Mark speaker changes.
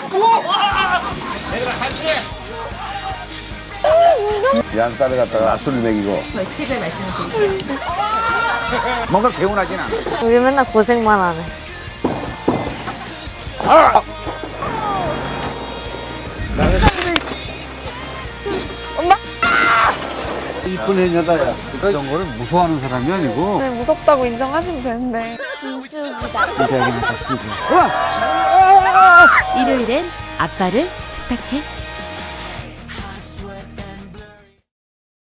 Speaker 1: 양 딸을 갖다가 술을 먹이고.
Speaker 2: 벌칙을 말씀드릴게요.
Speaker 1: 뭔가 개운하진 않아.
Speaker 3: 우리 맨날 고생만 하네.
Speaker 1: 이쁜 해녀다야. 이런 거를 무서워하는 사람이 아니고.
Speaker 3: 네, 무섭다고 인정하시면 되는데.
Speaker 2: 진숙이다.
Speaker 1: 이제 그냥 다 쓰고.
Speaker 2: 일요일엔 아빠를 부탁해.